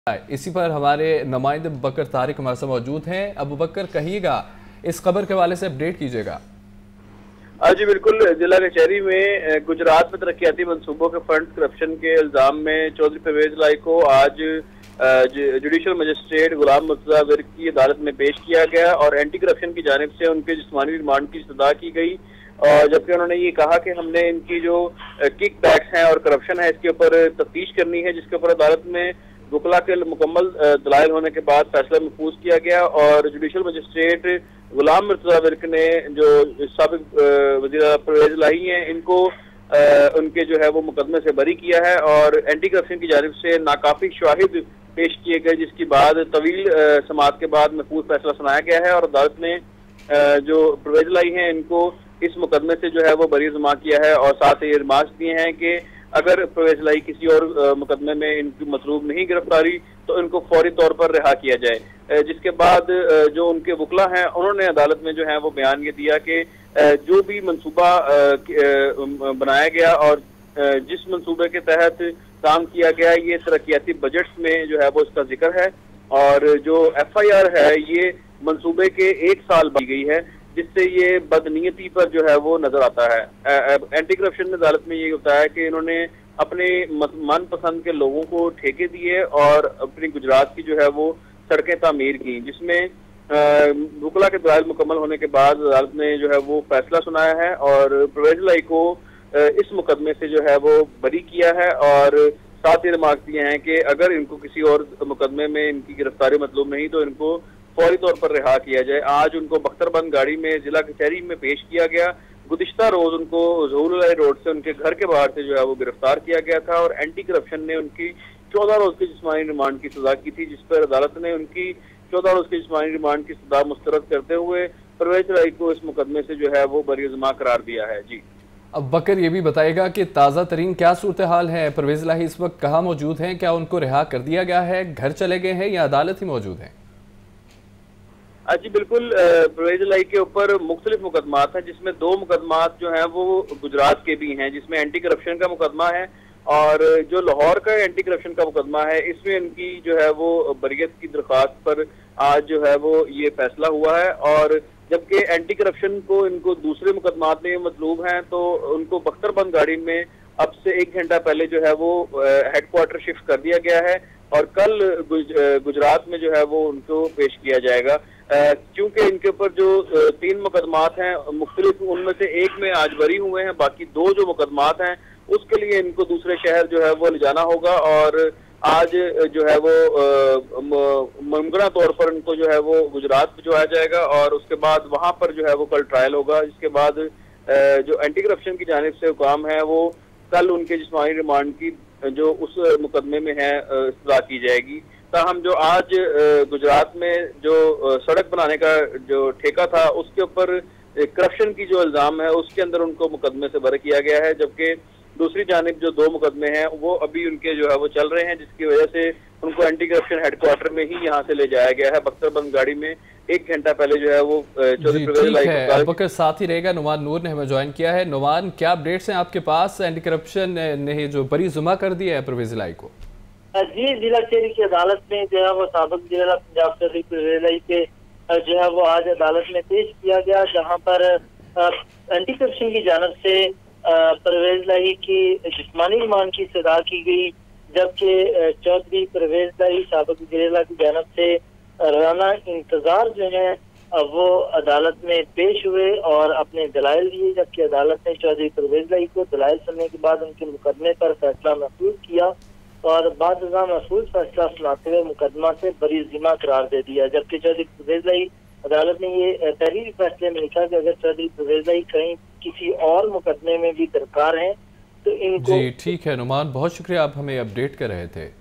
इसी पर हमारे नुमाइंदे अबू बकर तारिक हमारे साथ मौजूद हैं। अबू बकर, कहिएगा, इस खबर के हवाले से अपडेट कीजिएगा। जी बिल्कुल, जिला कचहरी में गुजरात में तरक्याती मंसूबों के फंड करप्शन के इल्जाम में चौधरी परवेज लाई को आज जुडिशल मजिस्ट्रेट गुलाम मुर्तजा विर्क की अदालत में पेश किया गया और एंटी करप्शन की जानिब से उनके जिस्मानी रिमांड की सजा की गई। और जबकि उन्होंने ये कहा कि हमने इनकी जो किक बैक्स हैं और करप्शन है इसके ऊपर तफ्तीश करनी है, जिसके ऊपर अदालत में वकला के मुकम्मल दलाइल होने के बाद फैसला महफूज किया गया। और जुडिशल मजिस्ट्रेट गुलाम मुर्तजा विर्क ने जो साबिक वज़ीर परवेज लाई हैं इनको उनके जो है वो मुकदमे से बरी किया है और एंटी करप्शन की जानिब से नाकाफी शवाहिद पेश किए गए, जिसकी बाद तवील समाअत के बाद महफूज फैसला सुनाया गया है। और अदालत ने जो परवेज लाई हैं इनको इस मुकदमे से जो है वो बरी जमा किया है और साथ ही रिमार्क दिए हैं कि अगर परवेज लाई किसी और मुकदमे में इनकी मतलूब नहीं गिरफ्तारी तो इनको फौरी तौर पर रिहा किया जाए। जिसके बाद जो उनके वकला हैं उन्होंने अदालत में जो है वो बयान ये दिया कि जो भी मंसूबा बनाया गया और जिस मंसूबे के तहत काम किया गया ये तरक्याती बजट्स में जो है वो इसका जिक्र है और जो FIR है ये मंसूबे के 1 साल बाद गई है, जिससे ये बदनीयती पर जो है वो नजर आता है। एंटी करप्शन में अदालत में ये होता है कि इन्होंने अपने मनपसंद के लोगों को ठेके दिए और अपनी गुजरात की जो है वो सड़कें तामीर की, जिसमें वकला के दलाइल मुकम्मल होने के बाद अदालत ने जो है वो फैसला सुनाया है और परवेज लाई को इस मुकदमे से जो है वो बरी किया है और साथ ही रिमार्क दिए हैं कि अगर इनको किसी और मुकदमे में इनकी गिरफ्तारी मतलूब नहीं तो इनको फौरी तौर पर रिहा किया जाए। आज उनको बख्तरबंद गाड़ी में जिला कचहरी में पेश किया गया। गुज़िश्ता रोज उनको ज़हूरुल्लाह रोड से उनके घर के बाहर से जो है वो गिरफ्तार किया गया था और एंटी करप्शन ने उनकी 14 रोज की जिस्मानी रिमांड की सजा की थी, जिस पर अदालत ने उनकी 14 रोज की जिस्मानी रिमांड की सजा मुस्तरद करते हुए परवेज लाई को इस मुकदमे से जो है वो बरी जमा करार दिया है। जी अब बकर, ये भी बताएगा कि ताज़ा तरीन क्या सूरत हाल है? परवेज लाई इस वक्त कहाँ मौजूद हैं? क्या उनको रिहा कर दिया गया है, घर चले गए हैं या अदालत ही मौजूद है? जी बिल्कुल, परवेज लाई के ऊपर मुख्तलिफ मुकदमात हैं, जिसमें 2 मुकदमात जो हैं वो गुजरात के भी हैं, जिसमें एंटी करप्शन का मुकदमा है और जो लाहौर का एंटी करप्शन का मुकदमा है इसमें इनकी जो है वो बरियत की दरख्वास्त पर आज जो है वो ये फैसला हुआ है। और जबकि एंटी करप्शन को इनको दूसरे मुकदमात में मतलूब हैं तो उनको बख्तरबंद गाड़ी में अब से 1 घंटा पहले जो है वो हेडक्वार्टर शिफ्ट कर दिया गया है और कल गुजरात में जो है वो उनको पेश किया जाएगा। क्योंकि इनके ऊपर जो 3 मुकदमात हैं मुख्तलिफ, उनमें से एक में आज बरी हुए हैं, बाकी 2 जो मुकदमात हैं उसके लिए इनको दूसरे शहर जो है वो ले जाना होगा और आज जो है वो मुमकिन तौर पर इनको जो है वो गुजरात भिजवाया जाएगा और उसके बाद वहां पर जो है वो कल ट्रायल होगा। इसके बाद जो एंटी करप्शन की जानिब से हुकाम है वो कल उनके जिस्मानी रिमांड की जो उस मुकदमे में है सजा की जाएगी। ताहम जो आज गुजरात में जो सड़क बनाने का जो ठेका था उसके ऊपर करप्शन की जो इल्जाम है उसके अंदर उनको मुकदमे से बरी किया गया है, जबकि दूसरी जानिब जो 2 मुकदमे हैं वो अभी उनके जो है वो चल रहे हैं, जिसकी वजह से उनको एंटी करप्शन हेडक्वार्टर में ही यहाँ से ले जाया गया है। बख्तरबंद गाड़ी में 1 घंटा पहले जो है वो चौधरी परवेज लाई को अबू बकर साथ ही रहेगा। नुमान नूर ने हमें ज्वाइन किया है। नुमान, क्या अपडेट्स हैं आपके पास? एंटी करप्शन ने जो बरी जुमा कर दिया है परवेज लाई को? जी, जिला कचहरी की अदालत में जो है वो साबिक जिला पंजाब चौधरी परवेज लाई के जो है वो आज अदालत में पेश किया गया, जहाँ पर एंटी करप्शन की जानिब से परवेज लाई की जिस्मानी रिमांड की सजा की गई, जबकि चौधरी परवेज लाई साबिक जिला की जानिब से राना इंतजार जो है वो अदालत में पेश हुए और अपने दलाइल दिए, जबकि अदालत ने चौधरी परवेज लाई को दलाइल सुनने के बाद उनके मुकदमे पर फैसला महफूज किया और बाद महफूज फैसला सुनाते हुए मुकदमा से बरी जिमा करार दे दिया। जबकि चौधरी परवेज लाई अदालत ने ये तहरीरी फैसले में लिखा कि अगर चौधरी परवेज लाई कहीं किसी और मुकदमे में भी गिरफ्तार हैं तो इनको। जी ठीक है नुमान, बहुत शुक्रिया, आप हमें अपडेट कर रहे थे।